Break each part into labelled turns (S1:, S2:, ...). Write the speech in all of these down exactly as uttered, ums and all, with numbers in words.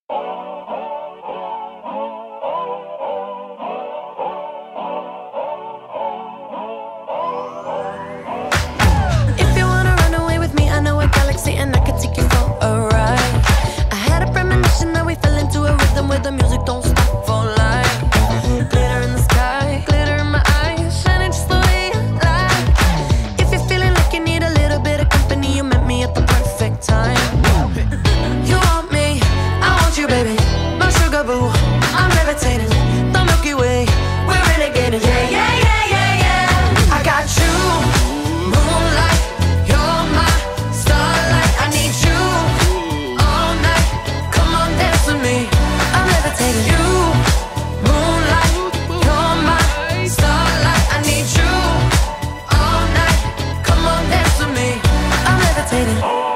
S1: If you wanna run away with me, I know a galaxy and I can take you for a ride. I had a premonition that we fell into a rhythm where the music don't stop for life. Glitter in the sky, glitter in my eyes, shining just the way I like. If you're feeling like you need a little bit of company, you met me at the perfect time. You want me, I want you, baby, my sugar boo. I'm levitating, the Milky Way, we're renegading. Yeah, yeah, yeah, yeah, yeah. I got you, moonlight, you're my starlight. I need you all night. Come on, dance with me. I'm levitating. You, moonlight, you're my starlight. I need you all night. Come on, dance with me. I'm levitating.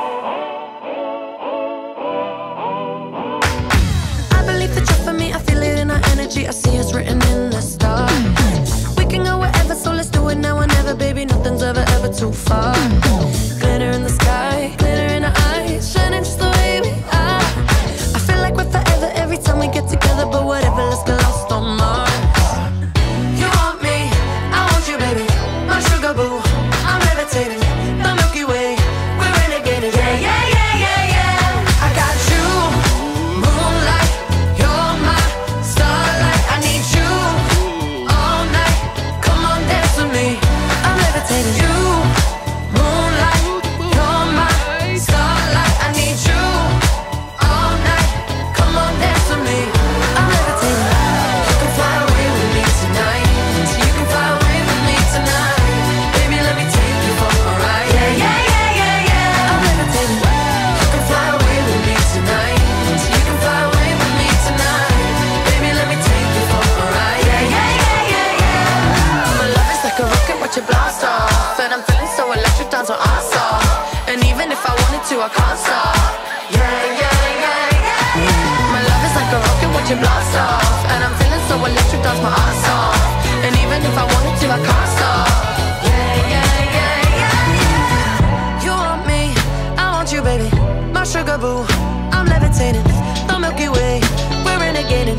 S1: I believe that you're for me. I feel it in our energy. I see us written in the stars. We can go wherever, so let's do it now or never, baby. Nothing's ever, ever too far. Glitter in the sky, glitter in our eyes, shining just the way we are. I feel like we're forever every time we get together, but whatever, let's get lost on Mars. You want me, I want you, baby, my sugar boo. I'm levitating, the Milky Way, we're renegading. Yeah, yeah, yeah, yeah, yeah. I got you, moonlight, you're my starlight. I need you all night. Come on, dance with me. I'm levitating. You, moonlight, you're my starlight. I need you all night. Come on, dance with me. I'm levitating. You can fly away with me tonight. You can fly away with me tonight. Baby, let me take you for a ride. Yeah, yeah, yeah, yeah, yeah. I'm levitating. You can fly away with me tonight. You can fly away with me tonight. Baby, let me take you for a ride. Yeah, yeah, yeah, yeah, yeah. My love is like a rocket, watch it blast off. And I'm feeling so electric, dance on our off. And even if I wanted to, I can't stop. Yeah, yeah, yeah, yeah. My love is like a rocket, watch it blast off. And I'm feeling so electric, dance my ass off. And even if I wanted to, I can't stop. Yeah, yeah, yeah, yeah, yeah. You want me, I want you, baby, my sugar boo. I'm levitating, the Milky Way, we're renegading.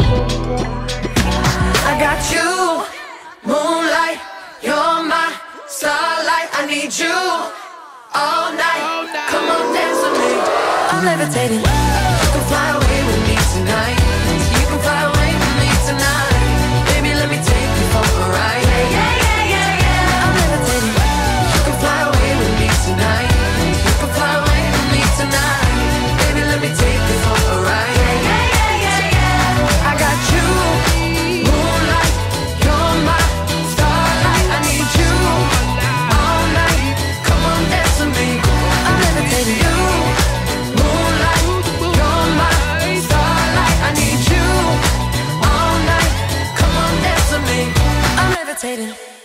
S1: I got you, moonlight, you're my starlight. I need you all night. Come on, dance with me. I'm levitating. You can fly away with me tonight. You can fly away with me tonight. Baby, let me take you for a ride. Yeah, yeah, yeah, yeah, yeah. I'm levitating. You can fly away with me tonight. You can fly away with me tonight. Baby, let me take you for a ride. Yeah, yeah, yeah, yeah, yeah. I got you, moonlight, you're my starlight. I need you all night. Come on, dance with me. I'm levitating. You, moonlight, you're my starlight. I need you all night. Come on, dance with me. I'm levitating.